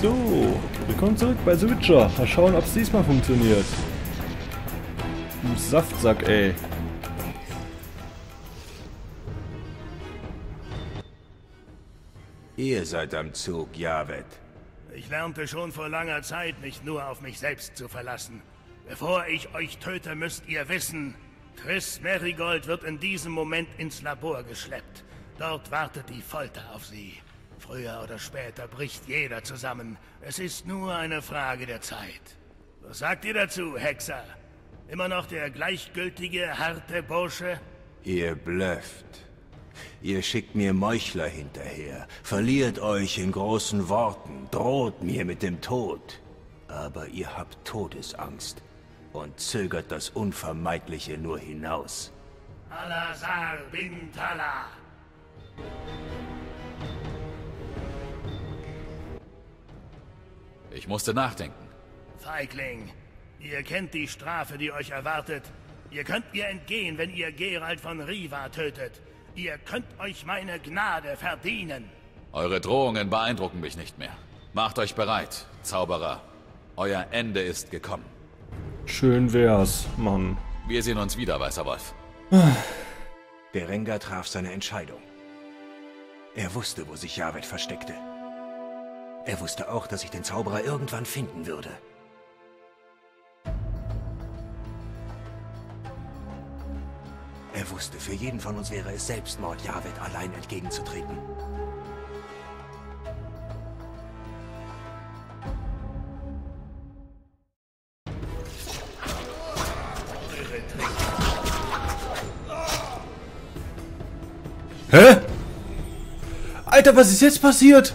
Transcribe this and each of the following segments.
So, willkommen zurück bei The Witcher. Mal schauen, ob es diesmal funktioniert. Du Saftsack, ey. Ihr seid am Zug, Javed. Ich lernte schon vor langer Zeit, mich nur auf mich selbst zu verlassen. Bevor ich euch töte, müsst ihr wissen, Triss Merigold wird in diesem Moment ins Labor geschleppt. Dort wartet die Folter auf sie. Früher oder später bricht jeder zusammen. Es ist nur eine Frage der Zeit. Was sagt ihr dazu, Hexer? Immer noch der gleichgültige, harte Bursche? Ihr blöfft. Ihr schickt mir Meuchler hinterher, verliert euch in großen Worten, droht mir mit dem Tod. Aber ihr habt Todesangst und zögert das Unvermeidliche nur hinaus. Alazar bin Tala. Ich musste nachdenken. Feigling, ihr kennt die Strafe, die euch erwartet. Ihr könnt ihr entgehen, wenn ihr Geralt von Riva tötet. Ihr könnt euch meine Gnade verdienen. Eure Drohungen beeindrucken mich nicht mehr. Macht euch bereit, Zauberer. Euer Ende ist gekommen. Schön wär's, Mann. Wir sehen uns wieder, Weißer Wolf. Berengar traf seine Entscheidung. Er wusste, wo sich Javed versteckte. Er wusste auch, dass ich den Zauberer irgendwann finden würde. Er wusste, für jeden von uns wäre es Selbstmord, Javed allein entgegenzutreten. Hä? Alter, was ist jetzt passiert?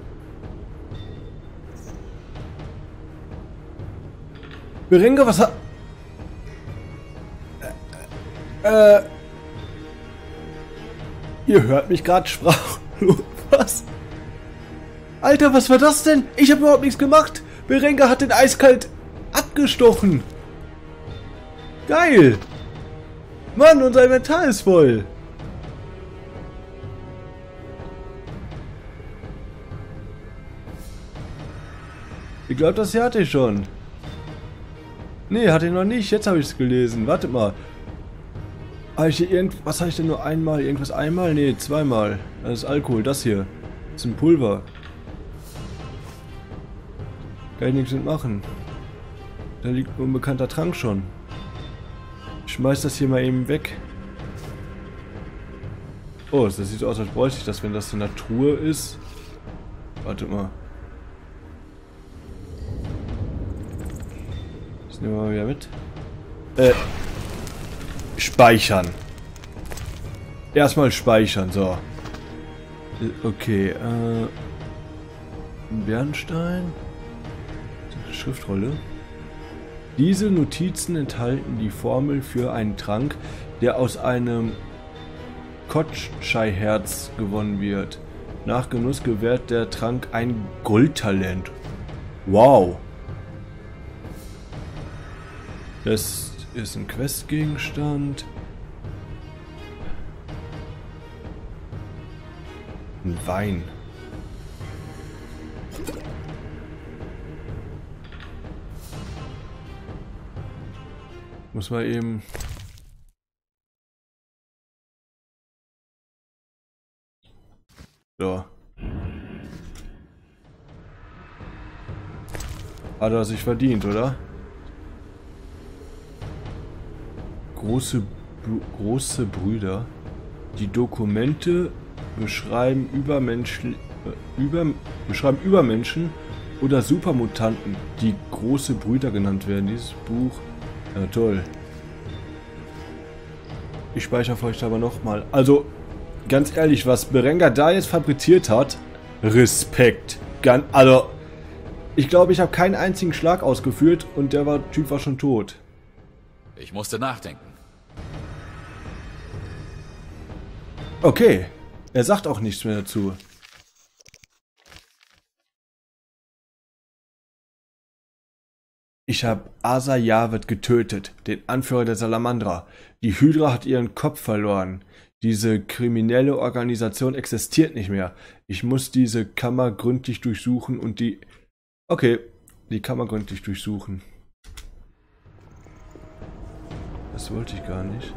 Berengar, was hat... Ihr hört mich gerade sprachlos. Was? Alter, was war das denn? Ich habe überhaupt nichts gemacht. Berengar hat den eiskalt abgestochen. Geil. Mann, unser Inventar ist voll. Ich glaube, das hier hatte ich schon. Nee, hatte ich noch nicht. Jetzt habe ich es gelesen. Wartet mal. Habe ich hier was habe ich denn nur einmal? Irgendwas einmal? Nee, zweimal. Das ist Alkohol. Das hier. Das ist ein Pulver. Kann ich nichts mitmachen. Da liegt ein unbekannter Trank schon. Ich schmeiß das hier mal eben weg. Oh, das sieht so aus, als bräuchte ich das, wenn das in der Truhe ist. Wartet mal. Das nehmen wir mal wieder mit. Speichern. Erstmal speichern, so. Okay, Bernstein. Schriftrolle. Diese Notizen enthalten die Formel für einen Trank, der aus einem Kotschei-Herz gewonnen wird. Nach Genuss gewährt der Trank ein Goldtalent. Wow. Das ist ein Questgegenstand. Ein Wein. Muss man eben... So. Hat er sich verdient, oder? Große Brüder. Die Dokumente beschreiben Übermenschen oder Supermutanten, die große Brüder genannt werden. Dieses Buch. Ja, toll. Ich speichere für euch aber nochmal. Also, ganz ehrlich, was Berengar da jetzt fabriziert hat, Respekt. Also, ich glaube, ich habe keinen einzigen Schlag ausgeführt und der Typ war schon tot. Ich musste nachdenken. Okay, er sagt auch nichts mehr dazu. Ich habe Asa Javed getötet, den Anführer der Salamandra. Die Hydra hat ihren Kopf verloren. Diese kriminelle Organisation existiert nicht mehr. Ich muss diese Kammer gründlich durchsuchen und die Okay, die Kammer gründlich durchsuchen. Das wollte ich gar nicht.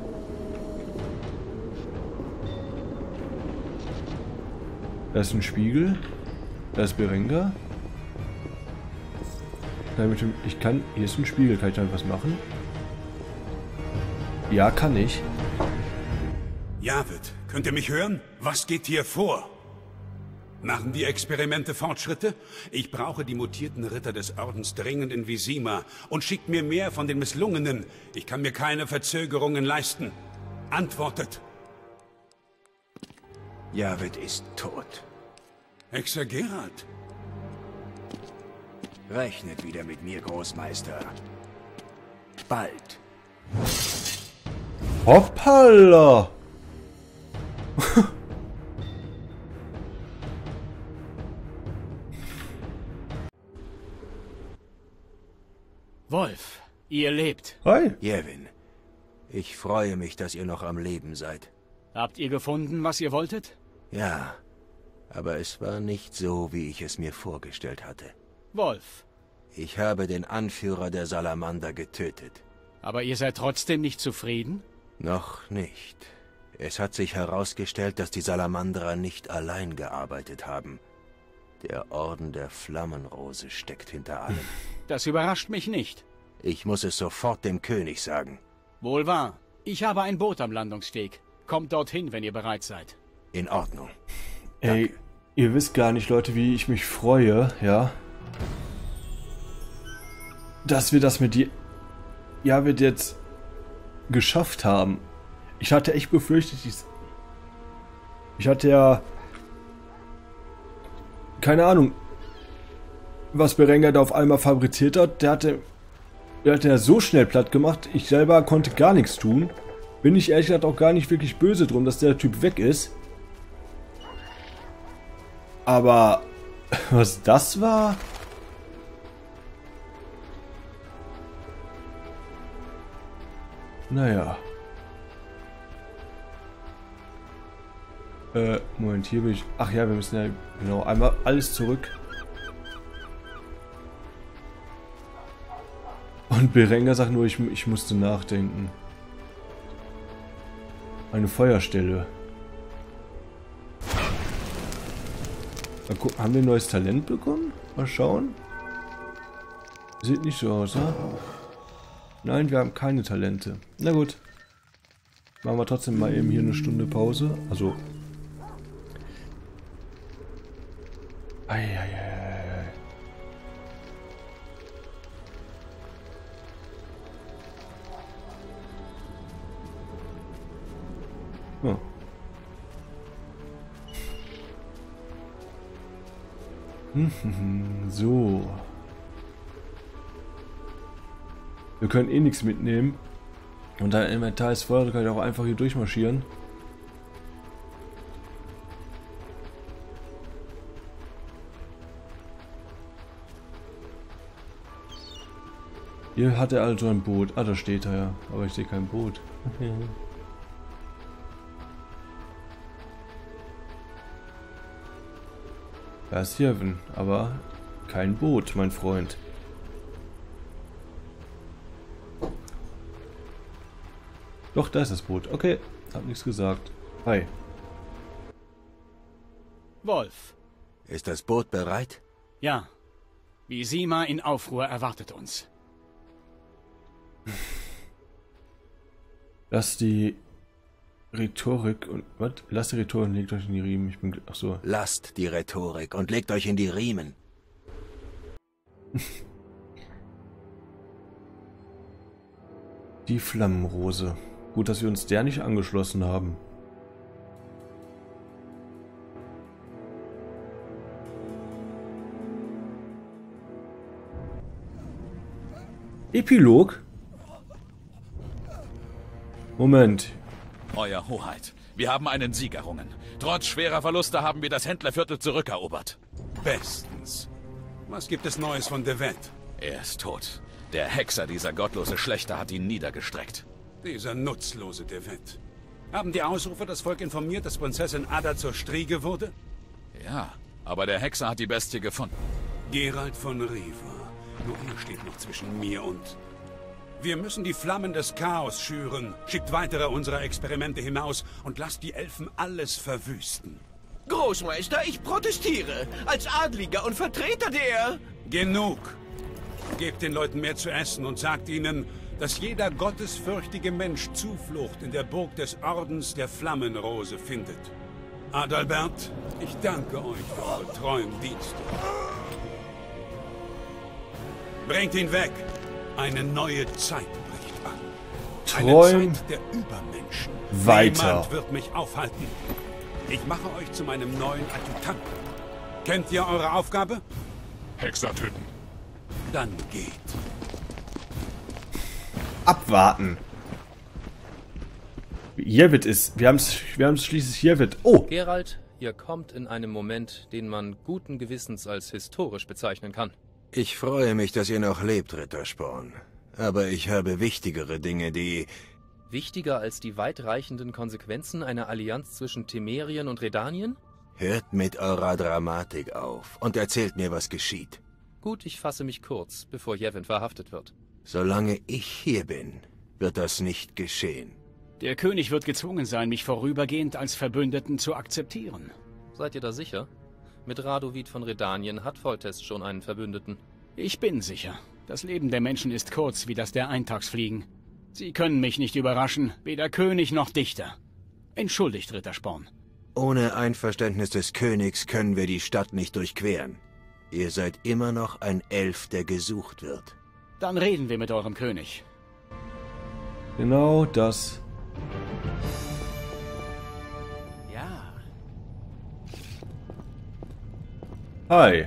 Da ist ein Spiegel. Da ist Berengar. Ich kann... Hier ist ein Spiegel. Kann ich damit was machen? Ja, kann ich. Javed, könnt ihr mich hören? Was geht hier vor? Machen die Experimente Fortschritte? Ich brauche die mutierten Ritter des Ordens dringend in Vizima und schickt mir mehr von den Misslungenen. Ich kann mir keine Verzögerungen leisten. Antwortet! Javed ist tot. Hexer Geralt. Rechnet wieder mit mir, Großmeister. Bald. Hoppala! Wolf, ihr lebt. Hi. Yevin, ich freue mich, dass ihr noch am Leben seid. Habt ihr gefunden, was ihr wolltet? Ja, aber es war nicht so, wie ich es mir vorgestellt hatte. Wolf. Ich habe den Anführer der Salamander getötet. Aber ihr seid trotzdem nicht zufrieden? Noch nicht. Es hat sich herausgestellt, dass die Salamanderer nicht allein gearbeitet haben. Der Orden der Flammenrose steckt hinter allem. Das überrascht mich nicht. Ich muss es sofort dem König sagen. Wohl wahr. Ich habe ein Boot am Landungssteg. Kommt dorthin, wenn ihr bereit seid. In Ordnung. Ey, ihr wisst gar nicht, Leute, wie ich mich freue, ja, dass wir das mit die Javed jetzt geschafft haben. Ich hatte echt befürchtet, ich hatte ja keine Ahnung, was Berengar da auf einmal fabriziert hat. Der hatte ja so schnell platt gemacht. Ich selber konnte gar nichts tun. Bin ich ehrlich gesagt auch gar nicht wirklich böse drum, dass der Typ weg ist. Aber was das war? Naja. Moment, hier bin ich... Ach ja, wir müssen ja genau einmal alles zurück. Und Berengar sagt nur, ich musste nachdenken. Eine Feuerstelle. Mal gucken, haben wir ein neues Talent bekommen? Mal schauen. Sieht nicht so aus, ne? Nein, wir haben keine Talente. Na gut. Machen wir trotzdem mal eben hier eine Stunde Pause. Also. Eieiei. Oh. So. Wir können eh nichts mitnehmen. Und da Inventar ist voll, kann ich auch einfach hier durchmarschieren. Hier hat er also ein Boot. Ah, da steht er ja. Aber ich sehe kein Boot. Da ist Yevin, aber kein Boot, mein Freund. Doch, da ist das Boot. Okay, hab nichts gesagt. Hi. Wolf. Ist das Boot bereit? Ja. Vizima in Aufruhr erwartet uns. Lasst die Rhetorik und... Was? Lasst die Rhetorik und legt euch in die Riemen. Ich bin... Ach so. Lasst die Rhetorik und legt euch in die Riemen. Die Flammenrose. Gut, dass wir uns der nicht angeschlossen haben. Epilog? Moment. Euer Hoheit, wir haben einen Sieg errungen. Trotz schwerer Verluste haben wir das Händlerviertel zurückerobert. Bestens. Was gibt es Neues von Devet? Er ist tot. Der Hexer, dieser gottlose Schlechter, hat ihn niedergestreckt. Dieser nutzlose Devet. Haben die Ausrufer das Volk informiert, dass Prinzessin Ada zur Striege wurde? Ja, aber der Hexer hat die Bestie gefunden. Geralt von Riva. Nur er steht noch zwischen mir und... Wir müssen die Flammen des Chaos schüren. Schickt weitere unserer Experimente hinaus und lasst die Elfen alles verwüsten. Großmeister, ich protestiere. Als Adliger und Vertreter der... Genug! Gebt den Leuten mehr zu essen und sagt ihnen, dass jeder gottesfürchtige Mensch Zuflucht in der Burg des Ordens der Flammenrose findet. Adalbert, ich danke euch für eure treuen Dienste. Bringt ihn weg! Eine neue Zeit bricht an. Träum Eine Zeit der Übermenschen. weiter. Niemand wird mich aufhalten. Ich mache euch zu meinem neuen Adjutanten. Kennt ihr eure Aufgabe? Hexer töten. Dann geht. Abwarten. Jevit ist. Wir haben's schließlich Jevit. Oh! Geralt, ihr kommt in einem Moment, den man guten Gewissens als historisch bezeichnen kann. Ich freue mich, dass ihr noch lebt, Rittersporn. Aber ich habe wichtigere Dinge, die... Wichtiger als die weitreichenden Konsequenzen einer Allianz zwischen Temerien und Redanien? Hört mit eurer Dramatik auf und erzählt mir, was geschieht. Gut, ich fasse mich kurz, bevor Yevon verhaftet wird. Solange ich hier bin, wird das nicht geschehen. Der König wird gezwungen sein, mich vorübergehend als Verbündeten zu akzeptieren. Seid ihr da sicher? Mit Radovid von Redanien hat Foltest schon einen Verbündeten. Ich bin sicher. Das Leben der Menschen ist kurz wie das der Eintagsfliegen. Sie können mich nicht überraschen, weder König noch Dichter. Entschuldigt, Rittersporn. Ohne Einverständnis des Königs können wir die Stadt nicht durchqueren. Ihr seid immer noch ein Elf, der gesucht wird. Dann reden wir mit eurem König. Genau das. Ja. Hi.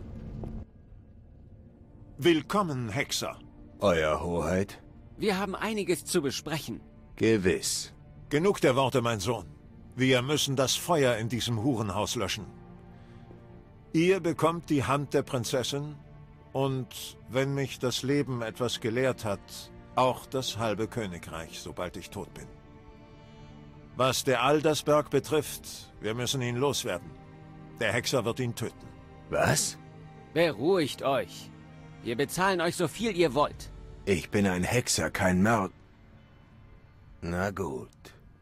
Willkommen, Hexer. Euer Hoheit? Wir haben einiges zu besprechen. Gewiss. Genug der Worte, mein Sohn. Wir müssen das Feuer in diesem Hurenhaus löschen. Ihr bekommt die Hand der Prinzessin und, wenn mich das Leben etwas gelehrt hat, auch das halbe Königreich, sobald ich tot bin. Was der Aldersberg betrifft, wir müssen ihn loswerden. Der Hexer wird ihn töten. Was? Beruhigt euch. Wir bezahlen euch so viel ihr wollt. Ich bin ein Hexer, kein Mörder. Na gut.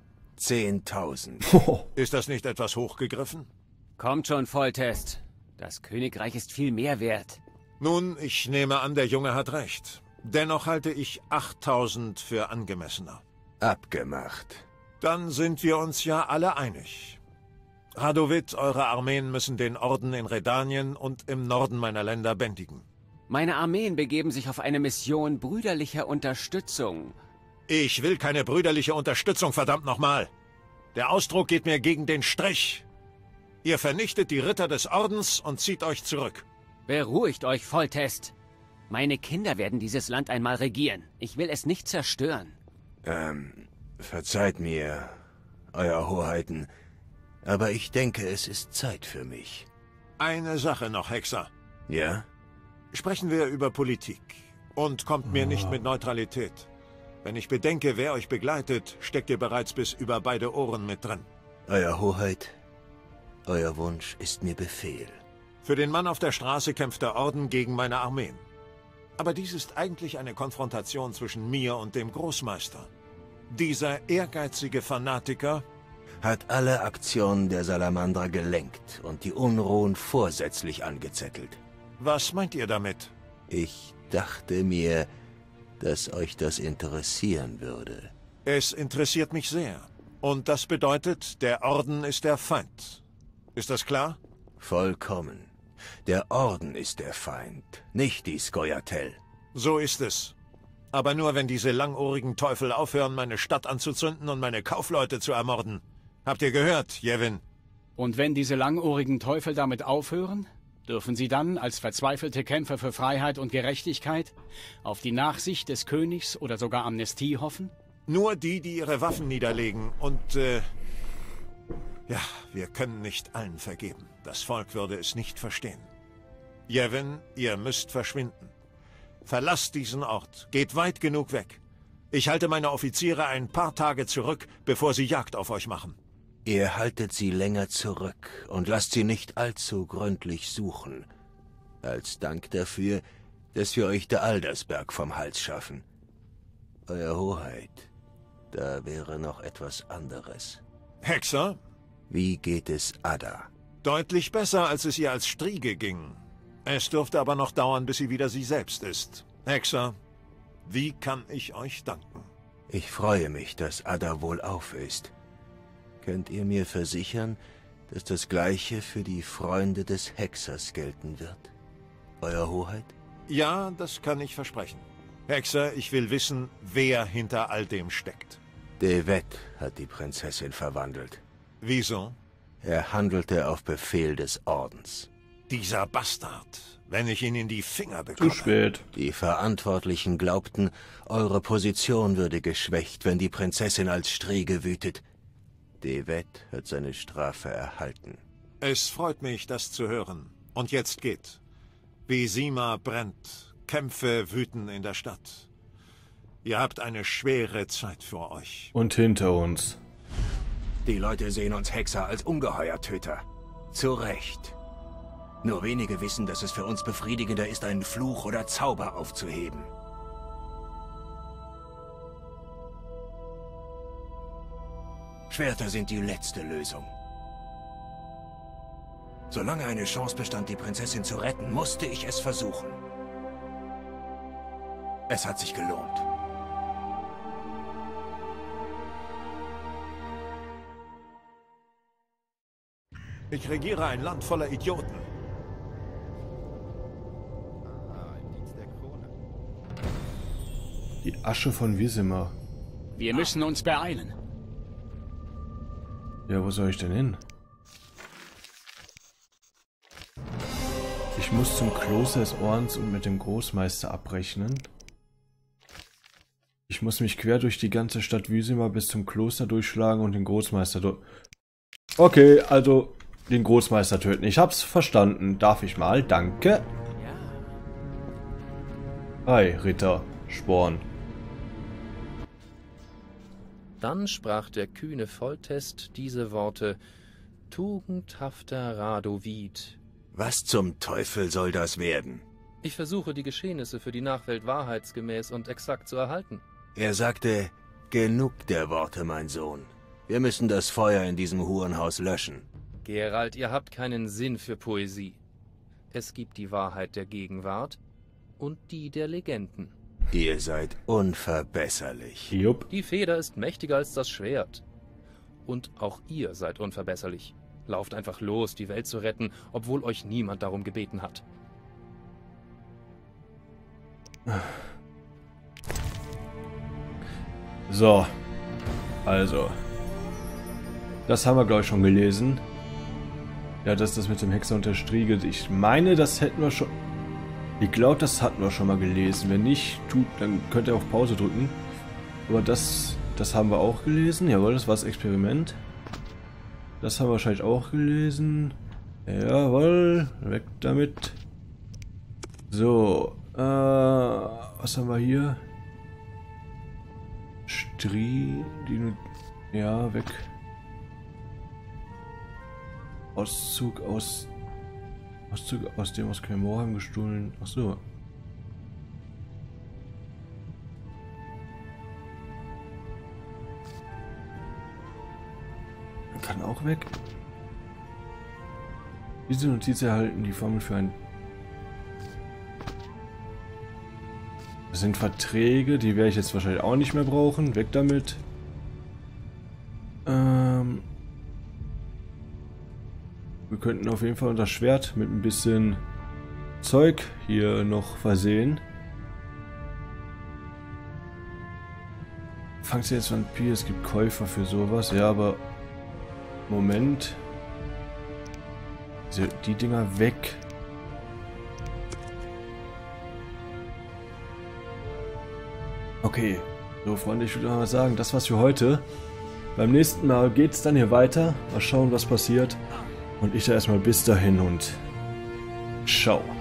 10.000. Ist das nicht etwas hochgegriffen? Kommt schon, Foltest. Das Königreich ist viel mehr wert. Nun, ich nehme an, der Junge hat recht. Dennoch halte ich 8.000 für angemessener. Abgemacht. Dann sind wir uns ja alle einig. Radovid, eure Armeen müssen den Orden in Redanien und im Norden meiner Länder bändigen. Meine Armeen begeben sich auf eine Mission brüderlicher Unterstützung. Ich will keine brüderliche Unterstützung, verdammt nochmal. Der Ausdruck geht mir gegen den Strich. Ihr vernichtet die Ritter des Ordens und zieht euch zurück. Beruhigt euch, Foltest. Meine Kinder werden dieses Land einmal regieren. Ich will es nicht zerstören. Verzeiht mir, Euer Hoheiten, aber ich denke, es ist Zeit für mich. Eine Sache noch, Hexer. Ja? Sprechen wir über Politik. Und kommt mir nicht mit Neutralität. Wenn ich bedenke, wer euch begleitet, steckt ihr bereits bis über beide Ohren mit drin. Euer Hoheit, euer Wunsch ist mir Befehl. Für den Mann auf der Straße kämpft der Orden gegen meine Armeen. Aber dies ist eigentlich eine Konfrontation zwischen mir und dem Großmeister. Dieser ehrgeizige Fanatiker hat alle Aktionen der Salamandrer gelenkt und die Unruhen vorsätzlich angezettelt. Was meint ihr damit? Ich dachte mir, dass euch das interessieren würde. Es interessiert mich sehr. Und das bedeutet, der Orden ist der Feind. Ist das klar? Vollkommen. Der Orden ist der Feind, nicht die Scoia'tael. So ist es. Aber nur, wenn diese langohrigen Teufel aufhören, meine Stadt anzuzünden und meine Kaufleute zu ermorden. Habt ihr gehört, Yevon? Und wenn diese langohrigen Teufel damit aufhören, dürfen sie dann, als verzweifelte Kämpfer für Freiheit und Gerechtigkeit, auf die Nachsicht des Königs oder sogar Amnestie hoffen? Nur die, die ihre Waffen niederlegen und, ja, wir können nicht allen vergeben. Das Volk würde es nicht verstehen. Yevon, ihr müsst verschwinden. Verlasst diesen Ort. Geht weit genug weg. Ich halte meine Offiziere ein paar Tage zurück, bevor sie Jagd auf euch machen. Ihr haltet sie länger zurück und lasst sie nicht allzu gründlich suchen. Als Dank dafür, dass wir euch der Aldersberg vom Hals schaffen. Euer Hoheit, da wäre noch etwas anderes. Hexer? Wie geht es Ada? Deutlich besser, als es ihr als Striege ging. Es dürfte aber noch dauern, bis sie wieder sie selbst ist. Hexer, wie kann ich euch danken? Ich freue mich, dass Ada wohlauf ist. Könnt ihr mir versichern, dass das Gleiche für die Freunde des Hexers gelten wird? Euer Hoheit? Ja, das kann ich versprechen. Hexer, ich will wissen, wer hinter all dem steckt. De Wett hat die Prinzessin verwandelt. Wieso? Er handelte auf Befehl des Ordens. Dieser Bastard, wenn ich ihn in die Finger bekomme. Zu spät. Die Verantwortlichen glaubten, eure Position würde geschwächt, wenn die Prinzessin als Striege wütet. De Wett hat seine Strafe erhalten. Es freut mich, das zu hören. Und jetzt geht. Vizima brennt. Kämpfe wüten in der Stadt. Ihr habt eine schwere Zeit vor euch. Und hinter uns. Die Leute sehen uns Hexer als Ungeheuertöter. Zu Recht. Nur wenige wissen, dass es für uns befriedigender ist, einen Fluch oder Zauber aufzuheben. Schwerter sind die letzte Lösung. Solange eine Chance bestand, die Prinzessin zu retten, musste ich es versuchen. Es hat sich gelohnt. Ich regiere ein Land voller Idioten. Die Asche von Vizima. Wir müssen uns beeilen. Ja, wo soll ich denn hin? Ich muss zum Kloster des Ordens und mit dem Großmeister abrechnen. Ich muss mich quer durch die ganze Stadt Vizima bis zum Kloster durchschlagen und den Großmeister Okay, also den Großmeister töten. Ich hab's verstanden. Darf ich mal? Danke. Hi, Ritter. Sporn. Dann sprach der kühne Foltest diese Worte: Tugendhafter Radovid. Was zum Teufel soll das werden? Ich versuche, die Geschehnisse für die Nachwelt wahrheitsgemäß und exakt zu erhalten. Er sagte, genug der Worte, mein Sohn. Wir müssen das Feuer in diesem Hurenhaus löschen. Geralt, ihr habt keinen Sinn für Poesie. Es gibt die Wahrheit der Gegenwart und die der Legenden. Ihr seid unverbesserlich. Jupp. Die Feder ist mächtiger als das Schwert. Und auch ihr seid unverbesserlich. Lauft einfach los, die Welt zu retten, obwohl euch niemand darum gebeten hat. So. Also. Das haben wir, glaube ich, schon gelesen. Ja, das ist das mit dem Hexer und der Striege. Ich meine, das hätten wir schon... Ich glaube, das hatten wir schon mal gelesen. Wenn nicht, dann könnt ihr auf Pause drücken. Aber das haben wir auch gelesen. Jawohl, das war das Experiment. Das haben wir wahrscheinlich auch gelesen. Jawohl, weg damit. So, was haben wir hier? Ja, weg. Auszug aus dem aus Kaimorheim gestohlen. Ach so. Kann auch weg. Diese Notiz erhalten die Formel für ein... Das sind Verträge, die werde ich jetzt wahrscheinlich auch nicht mehr brauchen. Weg damit. Wir könnten auf jeden Fall das Schwert mit ein bisschen Zeug hier noch versehen. Fangt jetzt Vampir, es gibt Käufer für sowas. Ja, aber... Moment. Die Dinger weg. Okay. So, Freunde, ich würde mal sagen, das war's für heute. Beim nächsten Mal geht's dann hier weiter. Mal schauen, was passiert. Und ich da erstmal bis dahin und ciao.